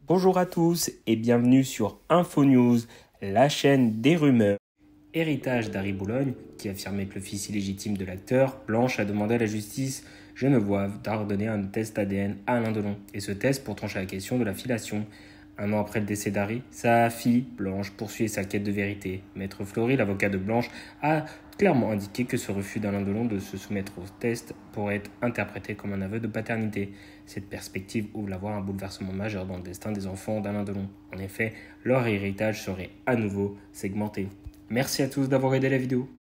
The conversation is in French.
Bonjour à tous et bienvenue sur InfoNews, la chaîne des rumeurs. Héritage d'Harry Boulogne, qui affirmait que le fils illégitime de l'acteur, Blanche a demandé à la justice genevoise d'ordonner un test ADN à Alain Delon. Et ce test pour trancher la question de la filiation. Un an après le décès d'Harry, sa fille, Blanche, poursuit sa quête de vérité. Maître Fleury, l'avocat de Blanche, a clairement indiqué que ce refus d'Alain Delon de se soumettre au test pourrait être interprété comme un aveu de paternité. Cette perspective ouvre la voie à un bouleversement majeur dans le destin des enfants d'Alain Delon. En effet, leur héritage serait à nouveau segmenté. Merci à tous d'avoir aidé la vidéo.